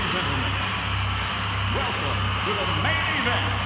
gentlemen, welcome to the main event.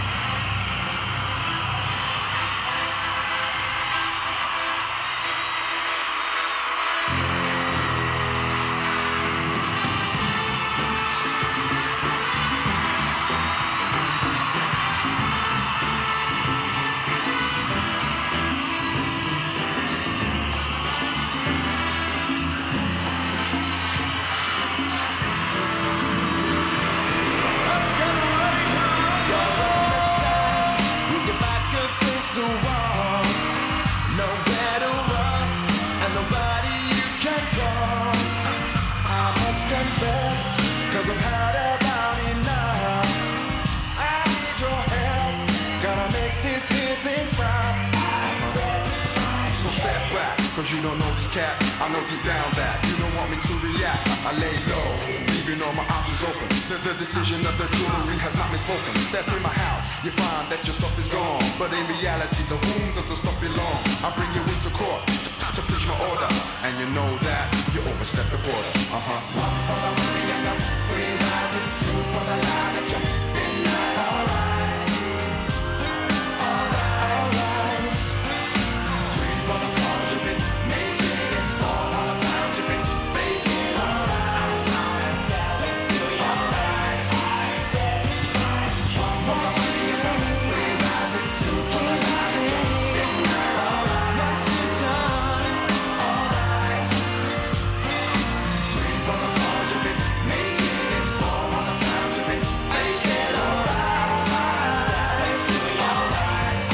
Cause you don't know this cat, I know deep down that you don't want me to react. I lay low, leaving all my options open. The decision of the jury has not been spoken. Step in my house, you find that your stuff is gone. But in reality, to whom does the stuff belong? I bring you into court to preach my order, and you know that you overstep the border. One for the money and the free rides, it's two for the lie that you denied. All rise, all rise. Three for the cause you've been making. It's all the times you've been faking. All rise, and tell it to you. All rise. One for the money and the free rides, it's two for the lie that you denied. All rise, what you done. All rise. Three for the cause you've been making. It's all the times you've been faking. All rise, and tell it to you. All rise.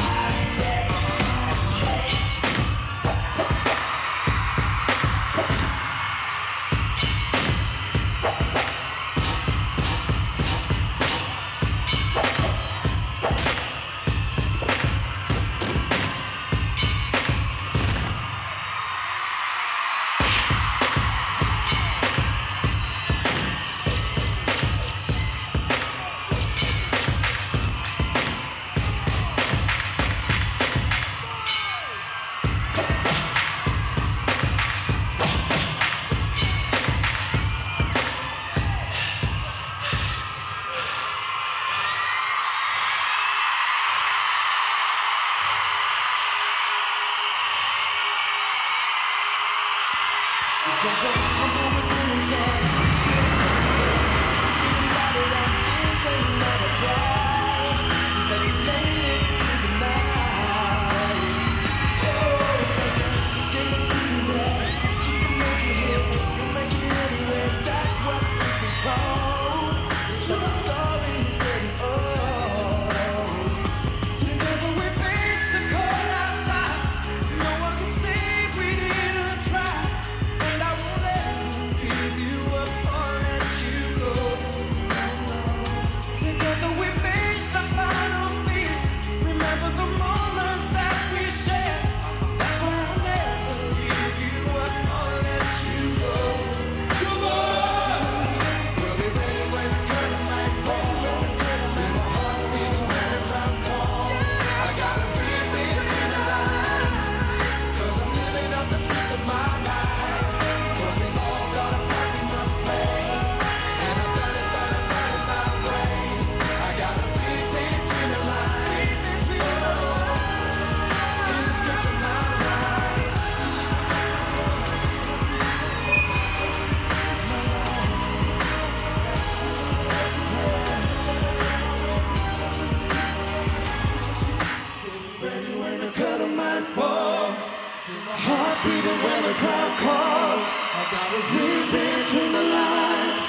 Heartbeating when the crowd calls. I gotta read between the lines.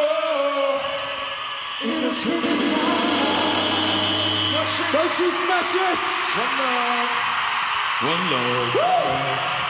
Oh, in the scripture line. Don't you smash it! One love. One love. Woo!